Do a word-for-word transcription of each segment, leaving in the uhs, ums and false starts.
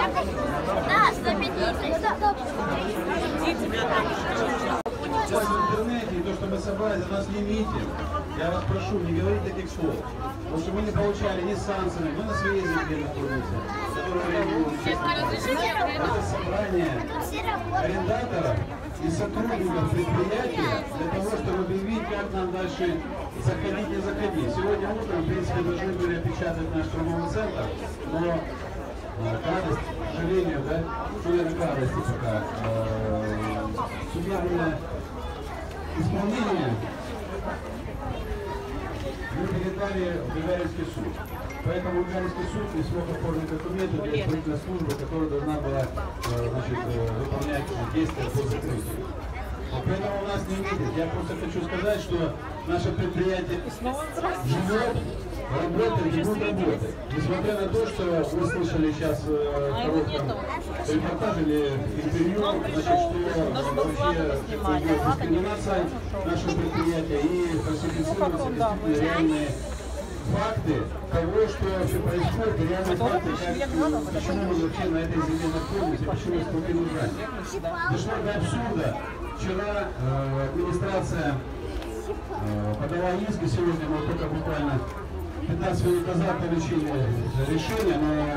Да, знаменитый. Сейчас в интернете, и то, что мы собрали, за нас не митинг. Я вас прошу, не говорить таких слов. Потому что мы не получали ни санкций, мы на своей земле находимся. Это собрание арендаторов и сотрудников предприятия для того, чтобы объявить, как нам дальше заходить и заходить. Сегодня утром, в принципе, должны были опечатать наш торговый центр, но к радости, к сожалению, да, ну, наверное, к радости пока, э, судебное исполнение мы передали в Гагаринский суд. Поэтому Гагаринский суд не смог оформить документы для исполнительной службы, которая должна была значит, выполнять действия по закрытию. Поэтому у нас не видит. Я просто хочу сказать, что наше предприятие живет, работает и будет работать. Несмотря на то, что вы слышали сейчас в коротком репортаже или интервью, значит, что вообще идет дискриминация нашего предприятия и фальсифицируются действительно реальные факты того, что вообще происходит, и реальные факты, как, почему мы вообще на этой земле находимся, почему исполнили ранее. Дошло до абсурда. Вчера э, администрация э, подала иск, и сегодня мы только буквально пятнадцать минут назад получили решение на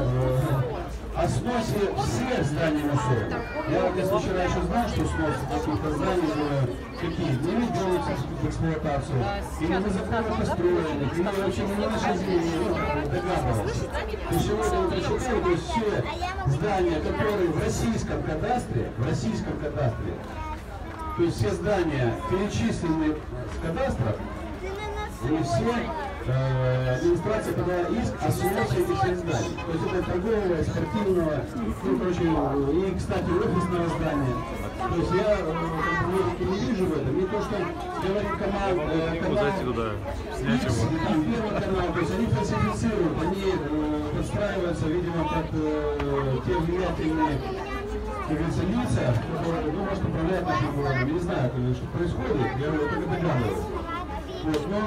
э, сносе всех зданий мусора. Я вот если вчера еще знал, что снос каких-то зданий было какие, не видел в эксплуатацию, или незаконно построенных, или вообще не на нашей земле, не догадывался. И сегодня мы прочитали, то есть все здания, которые в российском кадастре, в российском кадастре, то есть все здания, перечисленные с кадастра, они все, э, администрация подала иск о сносе этих всех зданий. То есть это торгового, спортивного, ну, короче, и, кстати, офисного здания. То есть я э, не вижу в этом, не то, что говорит команд, э, канал X, там, Первый канал, то есть они фальсифицируют, они э, подстраиваются, видимо, под э, те влиятельные, как говорится, лица, которые, ну, может, управляют нашим городом. Я не знаю, что происходит, я только догадываюсь. Вот, но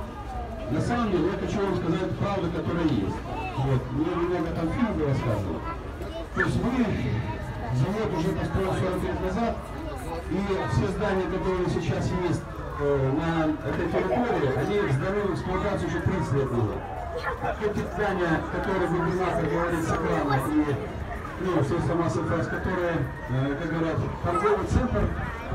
на самом деле я хочу вам сказать правду, которая есть. Вот, мне немного там фильм рассказывал. То есть мы, завод уже построил сорок лет назад, и все здания, которые сейчас есть э, на этой территории, они сданы в эксплуатацию уже тридцать лет назад. А эти здания, которые губернатор говорит с экрана, и ну, средства массовой информации, которые, э, как говорят, торговый центр,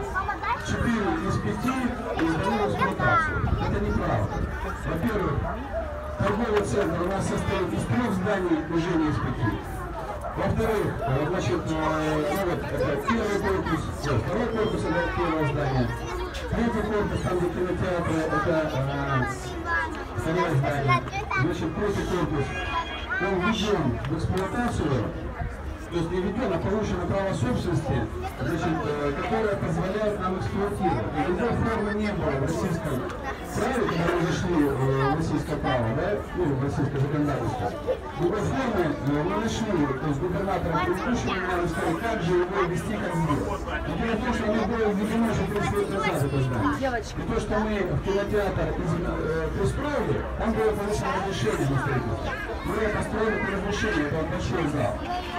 четыре из пяти сданы в эксплуатацию. Это неправда. Во-первых, торговый центр у нас состоит из трех зданий, уже не из пяти. Во-вторых, значит, ну, вот, это первый корпус, нет, второй корпус, это первое здание. Третий корпус, там где кинотеатры, это э, второе здание. Значит, третий корпус, он введен в эксплуатацию. То есть не введено, а получено право собственности, значит, э, которое позволяет нам эксплуатировать. И другой формы не было в российском праве, когда мы зашли э, в российское право, да, ну, в российское законодательство. Другой формы э, мы нашли, то есть губернатором предыдущего нам сказали, как же его вести, как сделать. Но дело в том, что оно было введено еще тридцать лет назад, это здание. И то, что мы в кинотеатр из, э, пристроили, там было получено разрешение на строительство. Мы построили по разрешению, это большой зал.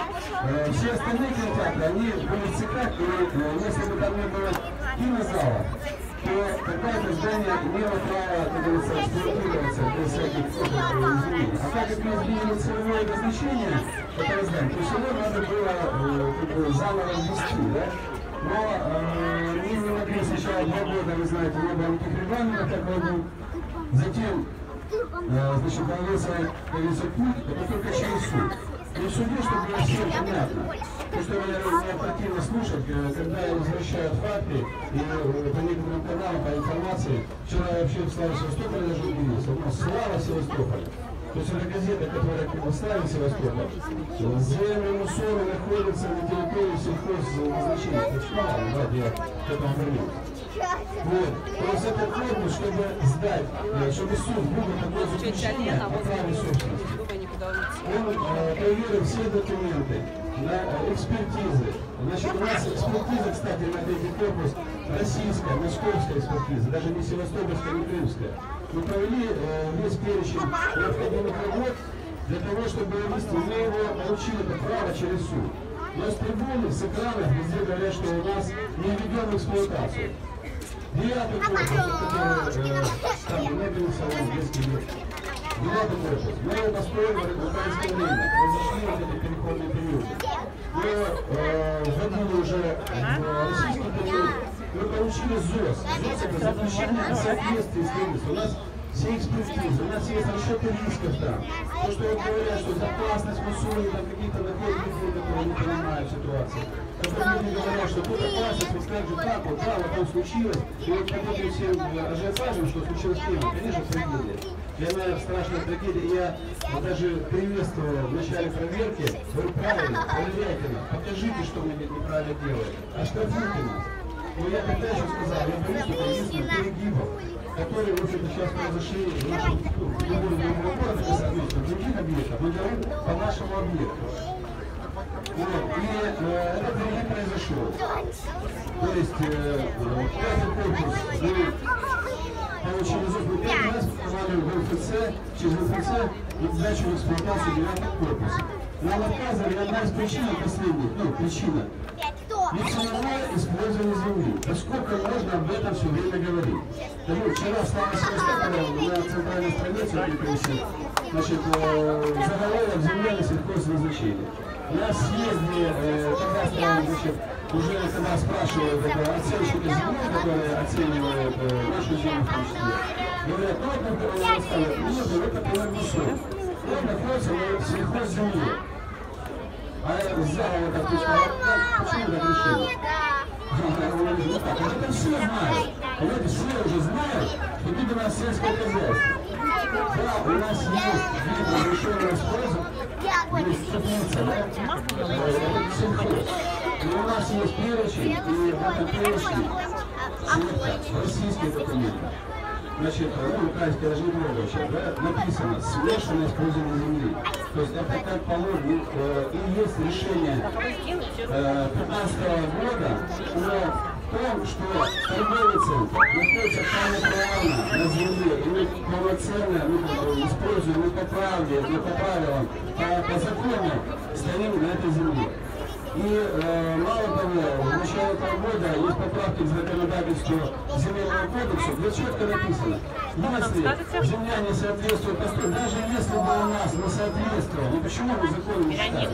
Все остальные кинотеатры, они были в цехах, и если бы там не было кинозала, то какое-то здание имело право, как говорится, эксплуатироваться без всяких изменений. А так как мы изменили целевое назначение этого здания, то всего надо было как бы, заново ввести, да? Но э, мы не могли сначала два года, вы знаете, не было никаких регламентов, как войну. Затем, э, значит, появился, как говорится, путь, это только через суд. И в суде, чтобы было всем понятно. То, что меня противно слушать, когда возвращают факты, и по некоторым каналам, по информации, вчера я вообще в Славе Севастополя даже удивился, но Слава Севастополя. То есть это газета, которая в Славе Севастополя. Земли мусора находятся на территории сельхозназначения. Почему? Давайте я к этому вернусь. Вот. То есть этот корпус, чтобы сдать, чтобы суд выбрал такое заключение о праве собственности. Он э, проверил все документы, на э, экспертизы. Значит, у нас экспертиза, кстати, на третий корпус российская, московская экспертиза, даже не севастопольская, не крымская. Мы провели э, весь перечень необходимых работ, для того, чтобы вывести, мы его получили это право через суд. Но с трибуны, с экранов везде говорят, что у нас не введен в эксплуатацию. Девятый корпус, который э, там мебельный салон, детский мир. Девятый корпус. Мы его построили в украинское время, произошли вот эти переходные периоды. Мы э, вводили уже в российский период, мы получили ЗОС. ЗОС это заключение о соответствии с требованиями. У нас все экспертизы, у нас есть расчеты рисков там. То, что вот говорят, что безопасность в условиях там каких-то находят людей, которые не понимают ситуацию. То, что люди говорят, что тут опасность, вот как же так, вот да, вот там случилось. И вот под этим всем ажиотажем, что случилось тема, конечно, трагедия. Для меня страшная трагедия. И я вот даже приветствовал в начале проверки, говорю, правильно, проверяйте нас, покажите, что мы неправильно делаем, оштрафуйте нас. Но я тогда еще сказал, я боюсь, что единственных перегибов, которые вот это сейчас произошли в нашем городе, соответственно, в других объектах, мы говорим по нашему объекту. Вот. И э, этот перегиб произошел. То есть, э, пятый корпус, мы получили ЗОС, мы первый раз попали в ГФЦ, через ГФЦ и сдачу в эксплуатацию девятого корпуса. Нам отказывали, одна из причин, последних, ну, причина. Нецелевое использование земли. Поскольку можно об этом все время говорить. Ну, вчера Слава Севастополя на центральной странице, значит, заголовок «Земля на сельхозназначение». Нас съездили, э, когда значит, уже когда спрашивают оценщики земли, которые оценивают э, нашу землю в том числе, говорят, ну вот мы рассказываем, ну вот это примерно сорок. Он находится на сельхозземле. А взял вот так, почему так решили? Ну так, это все знают. Понимаете, все уже знают, что тут у нас сельское хозяйство. Да, у нас есть вид разрешенного использования, есть теплица, да? Это сельхоз. И у нас есть перечень, и в этом перечне российские документы. Значит, ну, украинская даже не трогаю сейчас, да, написано «смешанное использование земли». То есть это как положено, э, и есть решение э, пятнадцатого года о том, что торговый центр находится полноправно на земле, и мы полноценно мы используем, мы по правде, мы по правилам, по, по закону стоим на этой земле. И э, мало того, в начале этого года есть поправки к законодательству Земельного кодекса, где четко написано, если земля не соответствует постройке, даже если бы у нас не соответствовало, ну почему мы закон не читаем?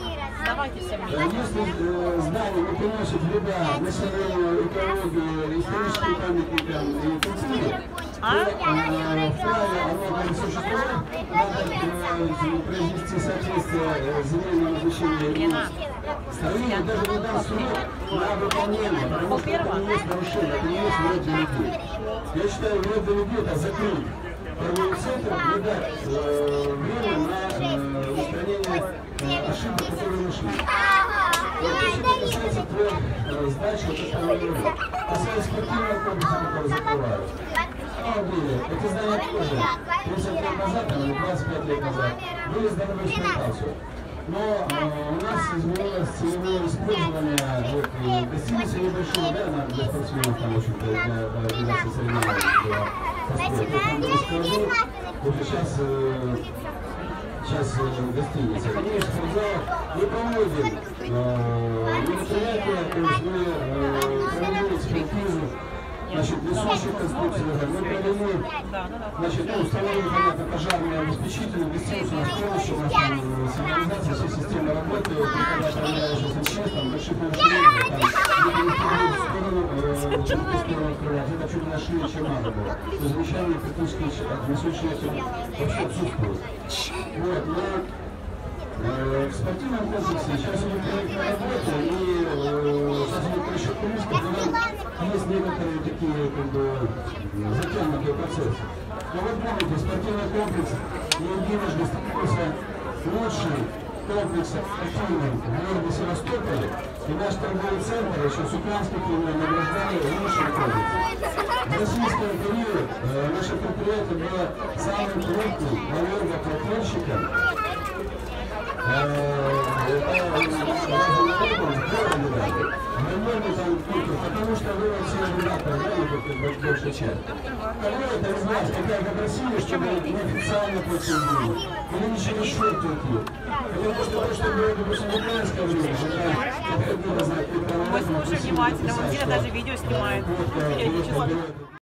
Если э, здание не приносит вреда населению, экологии, историческим памятникам и культуре, то э, вправе оно существовать, надо э, произвести соответствие земельного назначения строение, даже не дан срок на выполнение, потому что это не есть нарушение, это не есть вред для людей. Я считаю, вред для людей это закрыть торговый центр, не дать э, время на э, устранение э, ошибок, которые нашли. Вот то, что касается твоих э, сдач, вот это говорю. Касается спортивного комплекса, который закрывают. На самом деле, эти здания тоже тридцать лет назад, или двадцать пять лет назад, были сданы в эксплуатацию. Но э, у нас изменилось целевое использование вот, э, гостиницы небольшие, да, на, для спортсменов, там, в общем-то, для организации соревнований была построена. Там были склады, вот сейчас, э, сейчас э, гостиница. И спортзал мы проводим э, мероприятия, то есть мы э, проводим экспертизу. Значит, несущих конструкций, мы провели, значит, ну, установили, понятно, пожарные обеспечительные, гостиницу, у нас полностью, у нас там сигнализация, все системы работают, когда проверяешь СМЧ, там, больших нарушений, там, где-то в сторону, в сторону открывать, это чуть на шире, чем надо было. То есть замечания практически несущие вообще отсутствуют. Вот, но в спортивном комплексе сейчас идет проектная работа, и сейчас идет расчет рисков, но есть некоторые такие, как бы, затянутые процессы. Но вы помните, спортивный комплекс не единожды становился лучший комплексом спортивным в городе Севастополе, и наш торговый центр еще с украинских времен награждали лучший комплекс. В российском периоде э, наше предприятие было самым крупным налогоплательщиком Потому что вы все ребята, знаете, большая часть. Кого это из вас, как вы просили, чтобы неофициально платил деньги? Или ничего не шутки тут? Потому что то, что было, допустим, в украинское время, когда... Мы слушаем внимательно, он где-то даже видео снимает.